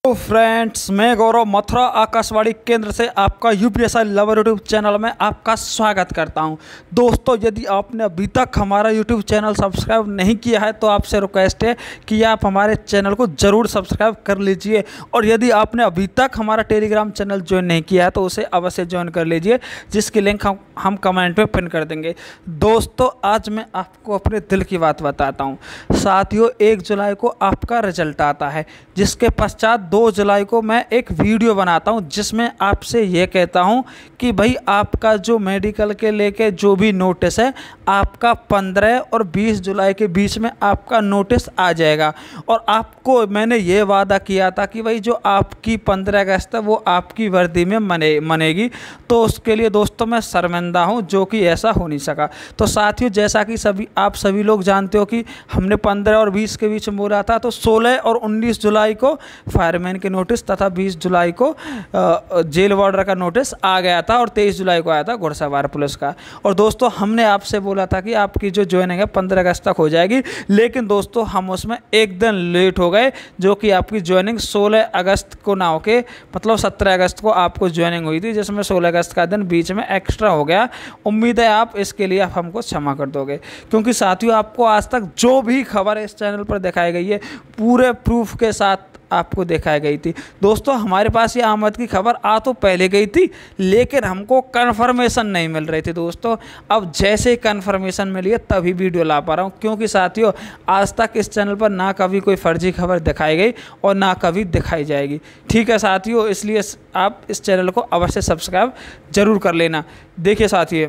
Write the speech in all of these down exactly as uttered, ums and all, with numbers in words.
तो फ्रेंड्स, मैं गौरव मथुरा आकाशवाणी केंद्र से आपका यूपीएससी लवर यूट्यूब चैनल में आपका स्वागत करता हूं। दोस्तों, यदि आपने अभी तक हमारा यूट्यूब चैनल सब्सक्राइब नहीं किया है तो आपसे रिक्वेस्ट है कि आप हमारे चैनल को ज़रूर सब्सक्राइब कर लीजिए, और यदि आपने अभी तक हमारा टेलीग्राम चैनल ज्वाइन नहीं किया है तो उसे अवश्य ज्वाइन कर लीजिए, जिसकी लिंक हम हम कमेंट में पिन कर देंगे। दोस्तों, आज मैं आपको अपने दिल की बात बताता हूँ। साथियों, एक जुलाई को आपका रिजल्ट आता है, जिसके पश्चात दो जुलाई को मैं एक वीडियो बनाता हूं जिसमें आपसे ये कहता हूं कि भाई आपका जो मेडिकल के लेके जो भी नोटिस है, आपका पंद्रह और बीस जुलाई के बीच में आपका नोटिस आ जाएगा। और आपको मैंने ये वादा किया था कि भाई जो आपकी पंद्रह अगस्त है वो आपकी वर्दी में मने मनेगी। तो उसके लिए दोस्तों मैं शर्मिंदा हूं, जो कि ऐसा हो नहीं सका। तो साथियों, जैसा कि सभी आप सभी लोग जानते हो कि हमने पंद्रह और बीस के बीच में बोला था, तो सोलह और उन्नीस जुलाई को फायरमैन के नोटिस तथा बीस जुलाई को जेल वार्डर का नोटिस आ गया था, और तेईस जुलाई को आया था घुड़सवार पुलिस का। और दोस्तों, हमने आपसे बोला था कि आपकी जो ज्वाइनिंग है पंद्रह अगस्त तक हो जाएगी, लेकिन दोस्तों हम उसमें एक दिन लेट हो गए, जो कि आपकी ज्वाइनिंग सोलह अगस्त को ना होके मतलब सत्रह अगस्त को आपको ज्वाइनिंग हुई थी, जिसमें सोलह अगस्त का दिन बीच में एक्स्ट्रा हो गया। उम्मीद है आप इसके लिए आप हमको क्षमा कर दोगे, क्योंकि साथियों आपको आज तक जो भी खबर इस चैनल पर दिखाई गई है पूरे प्रूफ के साथ आपको दिखाई गई थी। दोस्तों, हमारे पास ये आमद की खबर आ तो पहले गई थी, लेकिन हमको कंफर्मेशन नहीं मिल रही थी। दोस्तों, अब जैसे ही कंफर्मेशन मिली है तभी वीडियो ला पा रहा हूँ, क्योंकि साथियों आज तक इस चैनल पर ना कभी कोई फर्जी खबर दिखाई गई और ना कभी दिखाई जाएगी। ठीक है साथियों, इसलिए आप इस चैनल को अवश्य सब्सक्राइब जरूर कर लेना। देखिए साथियों,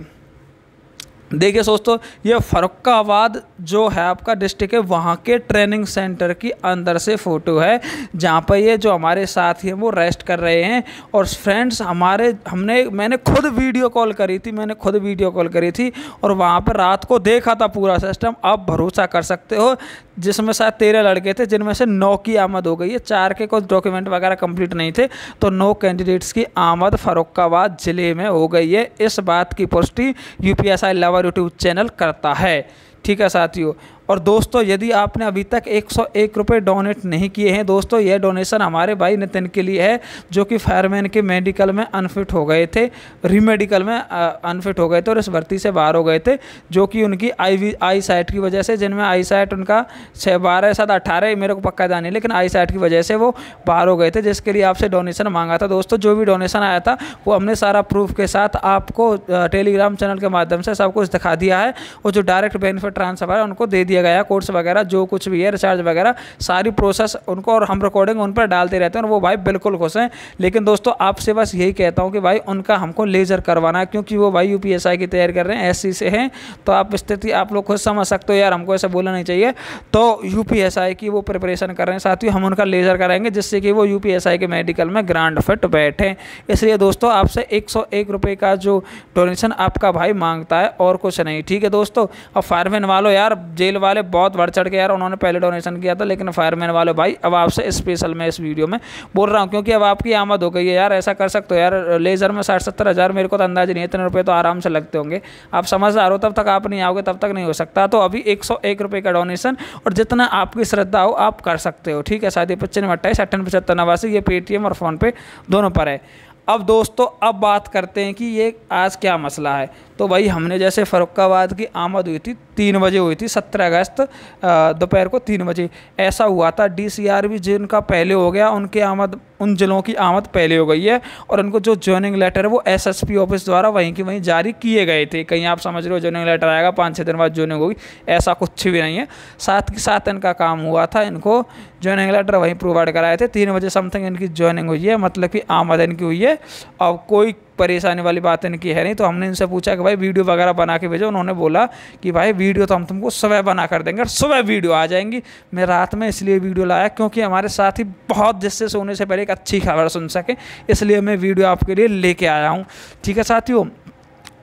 देखिए दोस्तों, ये फर्रुखाबाद जो है आपका डिस्ट्रिक्ट है, वहाँ के ट्रेनिंग सेंटर की अंदर से फ़ोटो है, जहाँ पर ये जो हमारे साथी हैं वो रेस्ट कर रहे हैं। और फ्रेंड्स, हमारे हमने मैंने खुद वीडियो कॉल करी थी मैंने खुद वीडियो कॉल करी थी और वहाँ पर रात को देखा था पूरा सिस्टम। आप भरोसा कर सकते हो, जिसमें शायद तेरह लड़के थे, जिनमें से नौ की आमद हो गई है, चार के कुछ डॉक्यूमेंट वगैरह कंप्लीट नहीं थे, तो नौ कैंडिडेट्स की आमद फर्रुखाबाद ज़िले में हो गई है। इस बात की पुष्टि यूपीएससी लवर यूट्यूब चैनल करता है। ठीक है साथियों, और दोस्तों यदि आपने अभी तक एक सौ एक रुपये डोनेट नहीं किए हैं, दोस्तों यह डोनेशन हमारे भाई नितिन के लिए है, जो कि फायरमैन के मेडिकल में अनफिट हो गए थे, रीमेडिकल में अनफिट हो गए थे और इस भर्ती से बाहर हो गए थे, जो कि उनकी आई आई साइट की वजह से, जिनमें आई साइट उनका छः बारह सात अट्ठारह मेरे को पक्का जाने, लेकिन आई साइट की वजह से वो बाहर हो गए थे, जिसके लिए आपसे डोनेशन मांगा था। दोस्तों, जो भी डोनेशन आया था वो हमने सारा प्रूफ के साथ आपको टेलीग्राम चैनल के माध्यम से सब कुछ दिखा दिया है, और जो डायरेक्ट बेनिफिट ट्रांसफर है उनको दे दिया गया, कोर्स वगैरह जो कुछ भी है, रिचार्ज वगैरह सारी प्रोसेस उनको, और हम रिकॉर्डिंग उन पर डालते रहते हैं, और वो भाई बिल्कुल खुश हैं। लेकिन दोस्तों आपसे बस यही कहता हूं कि भाई उनका हमको लेजर करवाना है, क्योंकि वो भाई यूपीएससी की तैयारी कर रहे हैं, एससी से हैं, तो आप स्थिति आप लोग खुद समझ सकते हो यार, हमको ऐसा बोलना नहीं चाहिए। तो यूपीएससी की वो प्रिपरेशन कर रहे हैं साथियों, हम उनका लेजर कराएंगे, जिससे कि वो यूपीएससी के मेडिकल में ग्रांड फिट बैठें। इसलिए दोस्तों आपसे एक सौ एक रुपये का जो डोनेशन आपका भाई मांगता है, और कुछ नहीं। ठीक है दोस्तों, अब फायरमैन वालों यार, जेल वाले बहुत बढ़ चढ़ के यार उन्होंने पहले डोनेशन किया था, लेकिन फायरमैन वाले भाई अब आपसे स्पेशल मैं इस वीडियो में बोल रहा हूँ, क्योंकि अब आपकी आमद हो गई है यार, ऐसा कर सकते हो यार। लेजर में साठ सत्तर हज़ार मेरे को तो अंदाज नहीं है, इतने रुपये तो आराम से लगते होंगे, आप समझदार हो, तब तक आप नहीं आओगे तब तक नहीं हो सकता। तो अभी एक सौ एक रुपये का डोनेशन, और जितना आपकी श्रद्धा हो आप कर सकते हो। ठीक है साथी, पच्चीस अट्ठाईस अट्ठावन पचहत्तर नवासी, ये पेटीएम और फ़ोनपे दोनों पर है। अब दोस्तों अब बात करते हैं कि ये आज क्या मसला है। तो भाई हमने जैसे फर्रुखाबाद की आमद हुई थी, तीन बजे हुई थी, सत्रह अगस्त दोपहर को तीन बजे ऐसा हुआ था। डीसीआर भी जिनका पहले हो गया, उनके आमद, उन जिलों की आमद पहले हो गई है, और उनको जो ज्वाइनिंग लेटर है वो एसएसपी ऑफिस द्वारा वहीं की वहीं जारी किए गए थे। कहीं आप समझ रहे हो ज्वाइनिंग लेटर आएगा पाँच छः दिन बाद ज्वाइनिंग होगी, ऐसा कुछ भी नहीं है। साथ के साथ इनका काम हुआ था, इनको ज्वाइनिंग लेटर वहीं प्रोवाइड कराए थे, तीन बजे समथिंग इनकी ज्वाइनिंग हुई है, मतलब कि आमद इनकी हुई है। अब कोई परेशानी वाली बात इनकी है नहीं। तो हमने इनसे पूछा कि भाई वीडियो वगैरह बना के भेजो, उन्होंने बोला कि भाई वीडियो तो हम तुमको सुबह बना कर देंगे, और सुबह वीडियो आ जाएंगी। मैं रात में इसलिए वीडियो लाया क्योंकि हमारे साथ ही बहुत, जिससे सोने से पहले एक अच्छी खबर सुन सके, इसलिए मैं वीडियो आपके लिए लेके आया हूँ। ठीक है साथियों,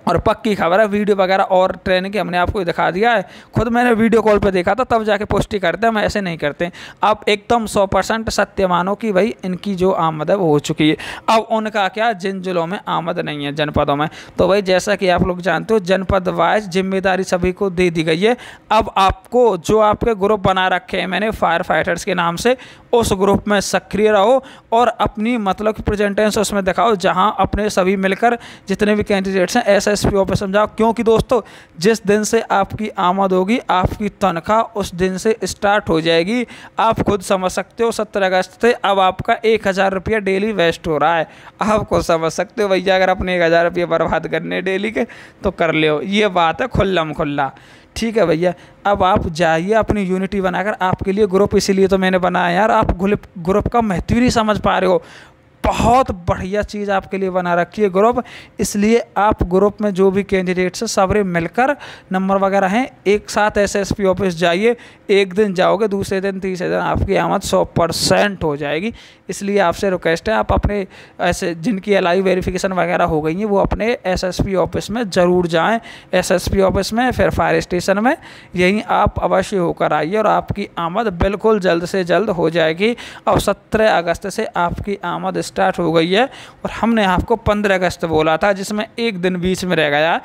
और पक्की खबर है, वीडियो वगैरह और ट्रेनिंग की हमने आपको दिखा दिया है। खुद मैंने वीडियो कॉल पे देखा था, तब जाके पुष्टि करते हैं, हम ऐसे नहीं करते। आप एकदम सौ परसेंट सत्य मानो कि भाई इनकी जो आमद है वो हो चुकी है। अब उनका क्या, जिन जिलों में आमद नहीं है जनपदों में, तो भाई जैसा कि आप लोग जानते हो जनपद वाइज जिम्मेदारी सभी को दे दी गई है। अब आपको जो आपके ग्रुप बना रखे हैं मैंने फायर फाइटर्स के नाम से, उस ग्रुप में सक्रिय रहो और अपनी मतलब प्रेजेंटेशन उसमें दिखाओ, जहाँ अपने सभी मिलकर जितने भी कैंडिडेट्स हैं एस एस पी ऑफिस समझाओ। क्योंकि दोस्तों जिस दिन से आपकी आमद होगी आपकी तनख्वाह उस दिन से स्टार्ट हो जाएगी। आप खुद समझ सकते हो सत्रह अगस्त से अब आपका एक हज़ार रुपया डेली वेस्ट हो रहा है। आप खुद समझ सकते हो भैया, अगर अपने एक हज़ार रुपये बर्बाद करने डेली के तो कर ले, ये बात है खुल्लम खुल्ला। ठीक है भैया, अब आप जाइए अपनी यूनिटी बनाकर, आपके लिए ग्रुप इसीलिए तो मैंने बनाया यार, आप ग्रुप का महत्व नहीं समझ पा रहे हो। बहुत बढ़िया चीज़ आपके लिए बना रखी है ग्रुप, इसलिए आप ग्रुप में जो भी कैंडिडेट्स हैं सबरे मिलकर नंबर वगैरह हैं, एक साथ एसएसपी ऑफिस जाइए। एक दिन जाओगे, दूसरे दिन तीसरे दिन आपकी आमद सौ परसेंट हो जाएगी। इसलिए आपसे रिक्वेस्ट है, आप अपने ऐसे जिनकी एल आई वेरिफिकेशन वगैरह हो गई है वो अपने एसएसपी ऑफिस में ज़रूर जाएँ। एसएसपी ऑफिस में, फिर फायर स्टेशन में, यहीं आप अवश्य होकर आइए और आपकी आमद बिल्कुल जल्द से जल्द हो जाएगी। और सत्रह अगस्त से आपकी आमद स्टार्ट हो गई है और हमने आपको पंद्रह अगस्त बोला था, जिसमें एक दिन बीच में रह गया,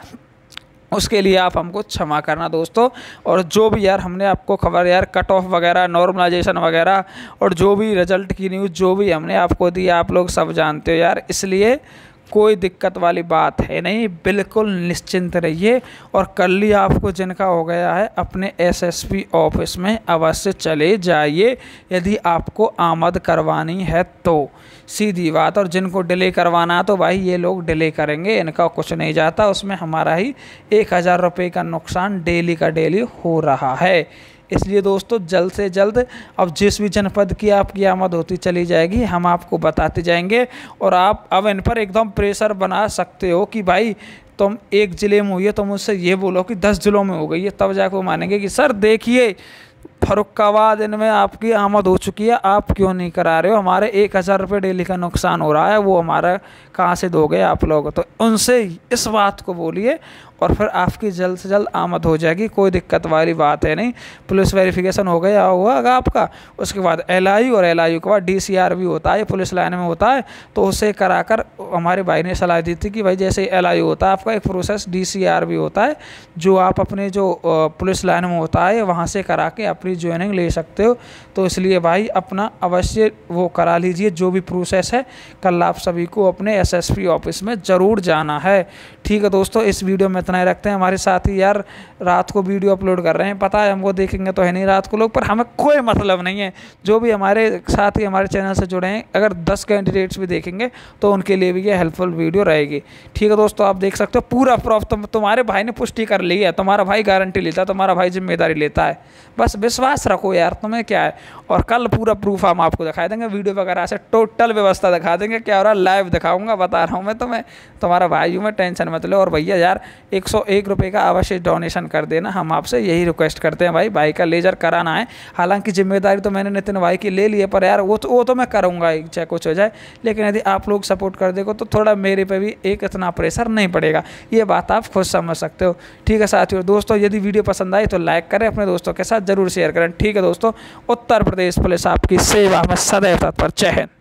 उसके लिए आप हमको क्षमा करना दोस्तों। और जो भी यार हमने आपको खबर यार कट ऑफ वगैरह, नॉर्मलाइजेशन वगैरह और जो भी रिजल्ट की न्यूज़ जो भी हमने आपको दी आप लोग सब जानते हो यार, इसलिए कोई दिक्कत वाली बात है नहीं, बिल्कुल निश्चिंत रहिए। और कल ही आपको जिनका हो गया है अपने एसएसपी ऑफिस में अवश्य चले जाइए यदि आपको आमद करवानी है तो, सीधी बात। और जिनको डिले करवाना है तो भाई ये लोग डिले करेंगे, इनका कुछ नहीं जाता, उसमें हमारा ही एक हज़ार रुपये का नुकसान डेली का डेली हो रहा है। इसलिए दोस्तों जल्द से जल्द अब जिस भी जनपद की आपकी आमद होती चली जाएगी हम आपको बताते जाएंगे। और आप अब इन पर एकदम प्रेशर बना सकते हो कि भाई तुम एक ज़िले में हुई है, तुम उससे ये बोलो कि दस ज़िलों में हो गई है, तब जाकर वो मानेंगे कि सर देखिए फर्रुखाबाद इनमें आपकी आमद हो चुकी है, आप क्यों नहीं करा रहे हो, हमारे एक हज़ार रुपये डेली का नुकसान हो रहा है, वो हमारा कहाँ से दोगे आप लोग। तो उनसे इस बात को बोलिए और फिर आपकी जल्द से जल्द आमद हो जाएगी, कोई दिक्कत वाली बात है नहीं। पुलिस वेरिफिकेशन हो गया हुआ अगर आपका, उसके बाद एलआईयू और एलआईयू के बाद डीसीआर भी होता है, पुलिस लाइन में होता है, तो उसे कराकर हमारे भाई ने सलाह दी थी कि भाई जैसे एलआईयू होता है आपका एक प्रोसेस, डीसीआर भी होता है जो आप अपने जो पुलिस लाइन में होता है वहाँ से करा के अपनी ज्वाइनिंग ले सकते हो। तो इसलिए भाई अपना अवश्य वो करा लीजिए जो भी प्रोसेस है। कल आप सभी को अपने एसएसपी ऑफिस में ज़रूर जाना है। ठीक है दोस्तों, इस वीडियो में इतना ही रखते हैं। हमारे साथी यार रात को वीडियो अपलोड कर रहे हैं, पता है हमको देखेंगे तो है नहीं रात को लोग, पर हमें कोई मतलब नहीं है। जो भी हमारे साथी हमारे चैनल से जुड़े हैं, अगर दस कैंडिडेट्स भी देखेंगे तो उनके लिए भी ये हेल्पफुल वीडियो रहेगी। ठीक है दोस्तों, आप देख सकते हो पूरा प्रूफ तुम तुम्हारे भाई ने पुष्टि कर ली है, तुम्हारा भाई गारंटी लेता है, तुम्हारा भाई जिम्मेदारी लेता है, बस विश्वास रखो यार, तुम्हें क्या है। और कल पूरा प्रूफ हम आपको दिखा देंगे, वीडियो वगैरह से टोटल व्यवस्था दिखा देंगे, क्या हो रहा है लाइव दिखाऊंगा, बता रहा हूँ मैं तुम्हें, तुम्हारा भाई हूँ मैं, टेंशन मत लो। और भैया यार एक सौ एक रुपये का अवश्य डोनेशन कर देना, हम आपसे यही रिक्वेस्ट करते हैं भाई। भाई का लेजर कराना है, हालांकि जिम्मेदारी तो मैंने नितिन भाई की ले ली है, पर यार वो तो वो तो मैं करूँगा चाहे कुछ हो जाए, लेकिन यदि आप लोग सपोर्ट कर देगो तो थोड़ा मेरे पे भी एक इतना प्रेशर नहीं पड़ेगा, ये बात आप खुद समझ सकते हो। ठीक है साथियों, दोस्तों यदि वीडियो पसंद आई तो लाइक करें, अपने दोस्तों के साथ जरूर शेयर करें। ठीक है दोस्तों, उत्तर प्रदेश पुलिस आपकी सेवा में सदैव तत्पर। जय हिंद।